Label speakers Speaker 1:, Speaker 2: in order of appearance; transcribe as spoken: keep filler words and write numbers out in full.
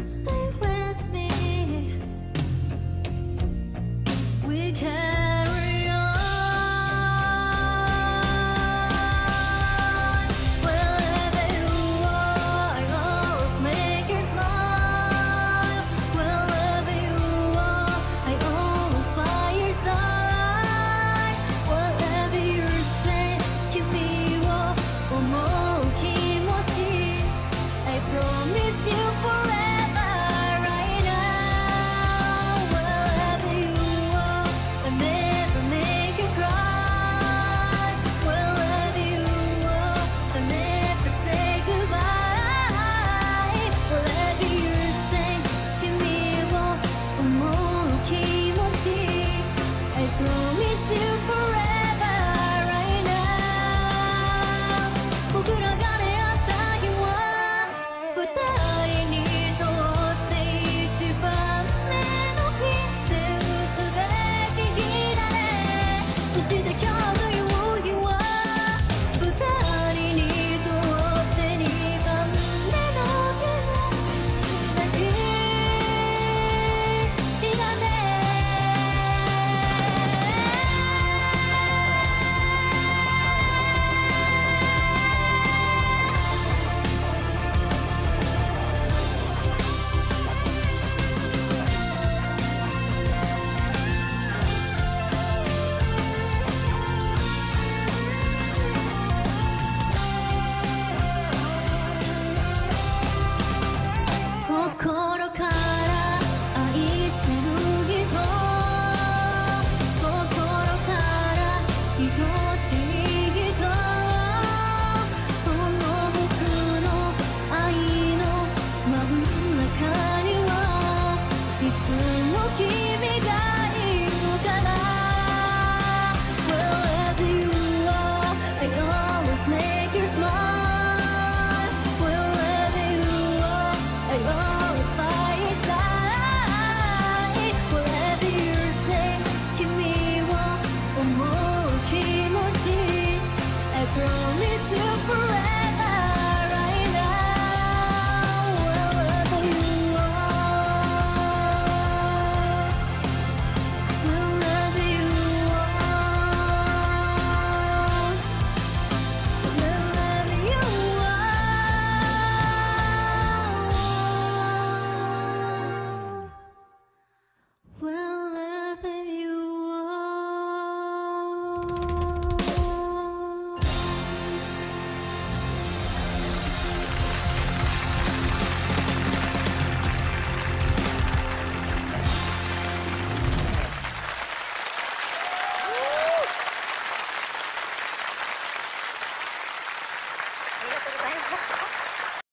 Speaker 1: Stay with me. We carry on. Wherever you are, I always make you smile. Wherever you are, I always by your side. Whatever you say, 君を思う気持ち I promise you forever right now. Wherever you are, I never make you cry. Wherever you are, I never say goodbye. Whatever you say, 君を思う気持ち I promise you forever right now. 僕らが出会った日は二人にとって一番目の日って嘘だけ日だね。そして今日の夕日は二人にとって二番目の日だけ日だね。心から愛せる人、心から愛しい人、この僕の愛の真ん中にはいつも君がいるから。 Wherever you are, I always make you smile. Wherever you are, I always by your side. Whatever you say, 君を思う気持ち I promise you forever right now. Wherever you are, wherever you are, wherever you are, wherever you are.